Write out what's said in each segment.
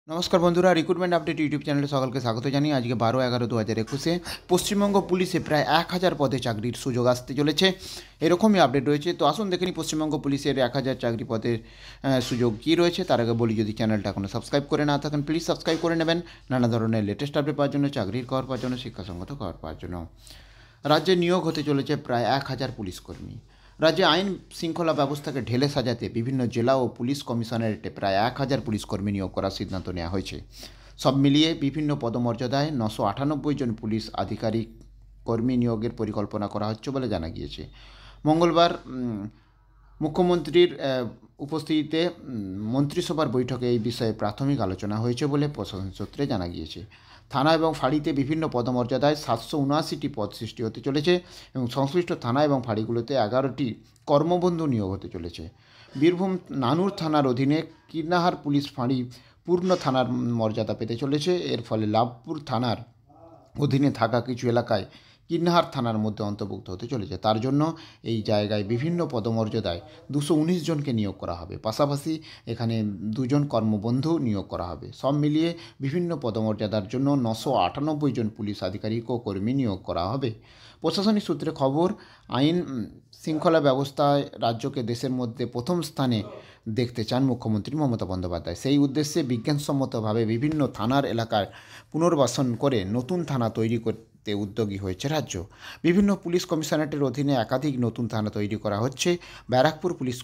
নমস্কার বন্ধুরা, recruitment update YouTube চ্যানেলে সকলকে স্বাগত জানিয়ে আজকে 12/11/2021 পশ্চিমবঙ্গ পুলিশে প্রায় 1000 পদে চাকরির সুযোগ আসতে চলেছে, এরকমই আপডেট রয়েছে। তো আসুন দেখে নিই পশ্চিমবঙ্গ পুলিশের 1000 চাকরি পদের সুযোগ কী রয়েছে। তার আগে বলি, যদি চ্যানেলটা এখনও সাবস্ক্রাইব করে না থাকেন প্লিজ সাবস্ক্রাইব করে নেবেন নানা ধরনের লেটেস্ট আপডেট পাওয়ার জন্য, চাকরির খবর পাওয়ার জন্য, শিক্ষাসঙ্গত খবর পাওয়ার জন্য। রাজ্যে নিয়োগ হতে চলেছে প্রায় 1000 পুলিশ কর্মী। রাজ্যে আইন শৃঙ্খলা ব্যবস্থাকে ঢেলে সাজাতে বিভিন্ন জেলা ও পুলিশ কমিশনারেটে প্রায় 1000 পুলিশ কর্মী নিয়োগ করার সিদ্ধান্ত নেওয়া হয়েছে। সব মিলিয়ে বিভিন্ন পদমর্যাদায় 998 জন পুলিশ আধিকারিক কর্মী নিয়োগের পরিকল্পনা করা হচ্ছে বলে জানা গিয়েছে। মঙ্গলবার মুখ্যমন্ত্রীর উপস্থিতিতে মন্ত্রিসভার বৈঠকে এই বিষয়ে প্রাথমিক আলোচনা হয়েছে বলে প্রশাসন সূত্রে জানা গিয়েছে। থানা এবং ফাঁড়িতে বিভিন্ন পদমর্যাদায় 779টি পদ সৃষ্টি হতে চলেছে এবং সংশ্লিষ্ট থানা এবং ফাঁড়িগুলোতে 11টি কর্মবন্ধু নিয়োগ হতে চলেছে। বীরভূম নানুর থানার অধীনে কীর্ণাহার পুলিশ ফাঁড়ি পূর্ণ থানার মর্যাদা পেতে চলেছে। এর ফলে লাভপুর থানার অধীনে থাকা কিছু এলাকায় কীর্ণাহার থানার মধ্যে অন্তর্ভুক্ত হতে চলেছে। তার জন্য এই জায়গায় বিভিন্ন পদমর্যাদায় 219 জনকে নিয়োগ করা হবে, পাশাপাশি এখানে 2 জন কর্মবন্ধু নিয়োগ করা হবে। সব মিলিয়ে বিভিন্ন পদমর্যাদার জন্য 998 জন পুলিশ আধিকারিক ও কর্মী নিয়োগ করা হবে। প্রশাসনিক সূত্রে খবর, আইন শৃঙ্খলা ব্যবস্থায় রাজ্যকে দেশের মধ্যে প্রথম স্থানে দেখতে চান মুখ্যমন্ত্রী মমতা বন্দ্যোপাধ্যায়। সেই উদ্দেশ্যে বিজ্ঞানসম্মতভাবে বিভিন্ন থানার এলাকার পুনর্বাসন করে নতুন থানা তৈরি করতে উদ্যোগী হয়েছে রাজ্য। বিভিন্ন পুলিশ কমিশনারেটের অধীনে একাধিক নতুন থানা তৈরি করা হচ্ছে। ব্যারাকপুর পুলিশ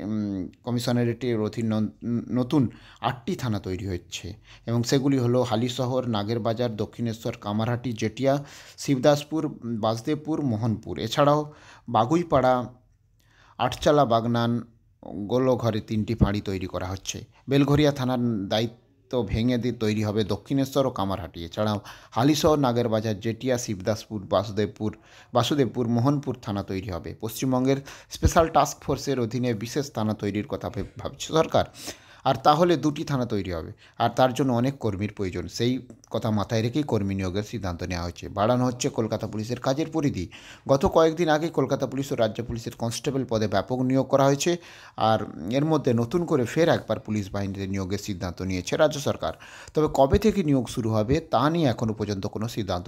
কমিশনারেটের অধীনে নতুন 8টি থানা তৈরি হচ্ছে এবং সেগুলি হলো হালিশহর, নাগেরবাজার, দক্ষিণেশ্বর, কামারহাটি, জেটিয়া, শিবদাসপুর, বাসুদেবপুর, মোহনপুর। এছাড়াও বাগুইপাড়া, আটচালা, বাগনান, গোলঘরে 3টি ফাঁড়ি তৈরি করা হচ্ছে। বেলঘরিয়া থানার দায়িত্ব ভেঙে দিয়ে তৈরি হবে দক্ষিণেশ্বর ও কামারহাটি। এছাড়াও হালিশহর, নাগেরবাজার, জেটিয়া, শিবদাসপুর, বাসুদেবপুর, মোহনপুর থানা তৈরি হবে। পশ্চিমবঙ্গের স্পেশাল টাস্ক ফোর্সের অধীনে বিশেষ থানা তৈরির কথা ভাবছে সরকার, আর তাহলে 2টি থানা তৈরি হবে, আর তার জন্য অনেক কর্মীর প্রয়োজন। সেই কথা মাথায় রেখেই কর্মী নিয়োগের সিদ্ধান্ত নেওয়া হয়েছে। বাড়ানো হচ্ছে কলকাতা পুলিশের কাজের পরিধি। গত কয়েকদিন আগে কলকাতা পুলিশ ও রাজ্য পুলিশের কনস্টেবল পদে ব্যাপক নিয়োগ করা হয়েছে, আর এর মধ্যে নতুন করে ফের একবার পুলিশ বাহিনীতে নিয়োগের সিদ্ধান্ত নিয়েছে রাজ্য সরকার। তবে কবে থেকে নিয়োগ শুরু হবে তা নিয়ে এখনও পর্যন্ত কোনো সিদ্ধান্ত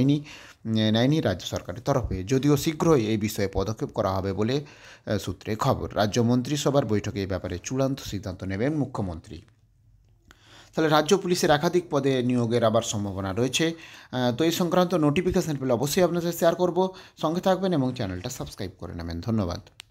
নেয়নি রাজ্য সরকারের তরফে, যদিও শীঘ্রই এই বিষয়ে পদক্ষেপ করা হবে বলে সূত্রে খবর। রাজ্য মন্ত্রিসভার বৈঠকে এই ব্যাপারে চূড়ান্ত সিদ্ধান্ত নেবেন মুখ্যমন্ত্রী। তাহলে রাজ্য পুলিশের একাধিক পদে নিয়োগের আবার সম্ভাবনা রয়েছে। তো এই সংক্রান্ত নোটিফিকেশান পেলে অবশ্যই আপনাদের শেয়ার করব। সঙ্গে থাকবেন এবং চ্যানেলটা সাবস্ক্রাইব করে নেবেন। ধন্যবাদ।